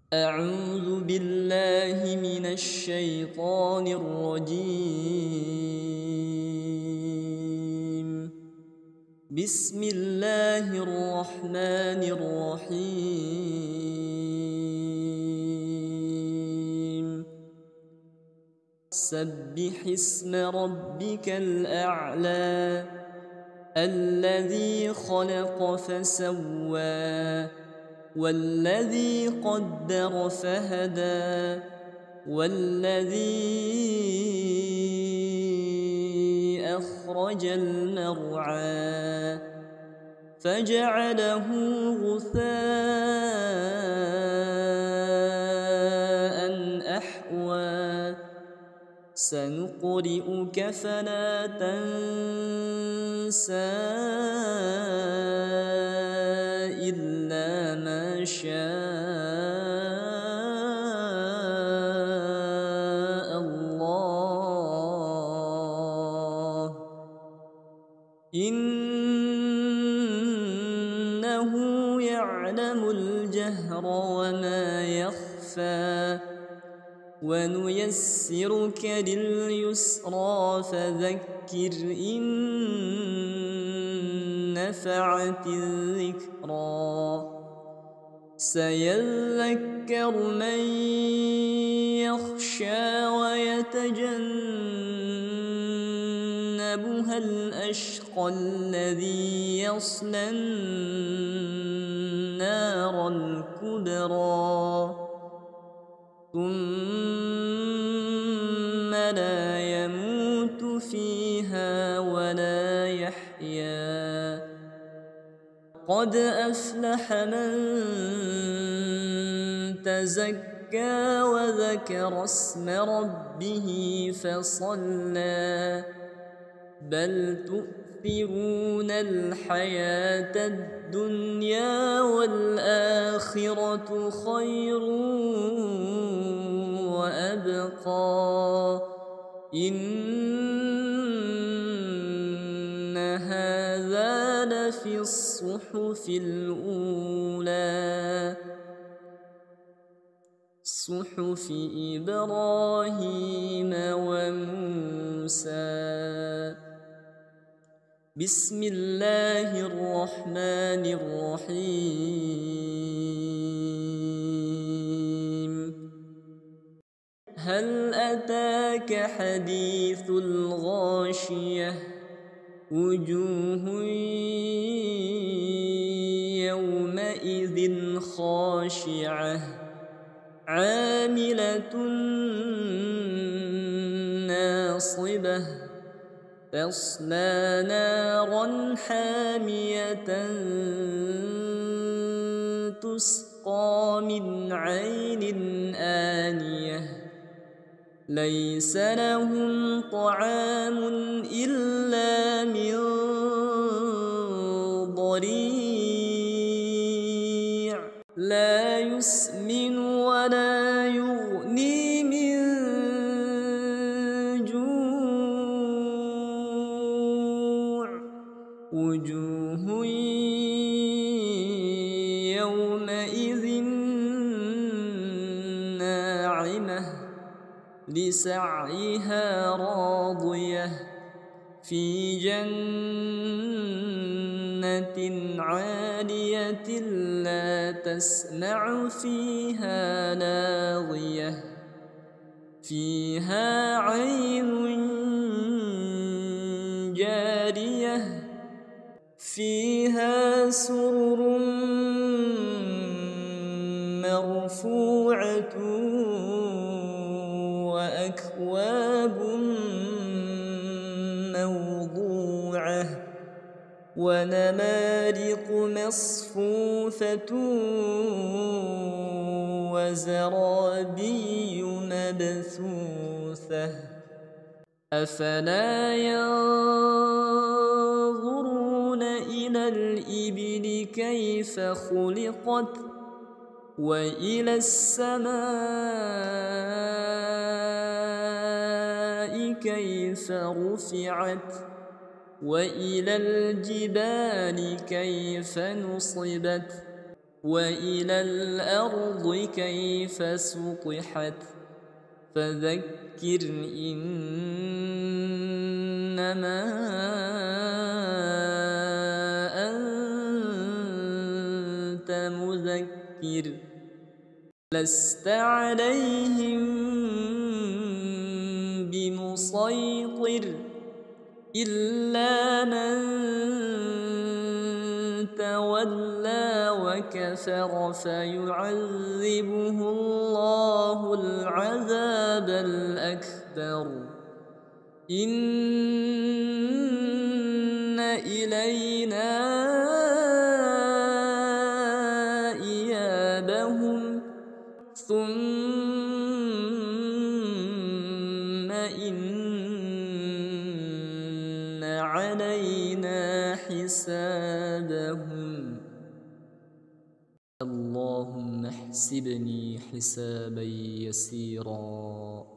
أعوذ بالله من الشيطان الرجيم. بسم الله الرحمن الرحيم. سبح اسم ربك الأعلى الذي خلق فسوى والذي قدر فهدى والذي أخرج المرعى فجعله غثاء أحوى سنقرئك فلا تنسى إلا ما شاء الله إنه يعلم الجهر وما يخفى ونيسرك لليسرى فذكر إن نفعت الذكرى سيذكر من يخشى ويتجنبها الأشقى الذي يصلى النار الكبرى ثم لا يموت فيها ولا يحيا قد أفلح من تزكى وذكر اسم ربه فصلى بل تؤثرون الحياة الدنيا والآخرة خير وأبقى إن هذا لفي الصحف الأولى صحف إبراهيم وموسى بسم الله الرحمن الرحيم هل أتاك حديث الغاشية وجوه يومئذ خاشعة عاملة ناصبة تصلى نارا حامية تسقى من عين آنية ليس لهم طعام إلا من ضريع لا يسمن ولا يغني من جوع وجوه يومئذ ناعمة لسعيها راضية في جنة عالية لا تسمع فيها لاغية فيها عين جارية فيها سرر مرفوعة وأكواب موضوعة ونمارق مصفوفة وزرابي مبثوثة أفلا ينظرون إلى الإبل كيف خلقت وإلى السماء كيف رفعت وإلى الجبال كيف نصبت وإلى الأرض كيف سطحت فذكر إنما أنت مذكر لست عليهم بمسيطر إلا من تولى وكفر فيعذبه الله العذاب الأكبر إن إلينا إيابهم ثم إن علينا حسابهم اللهم احسبني حسابا يسيرا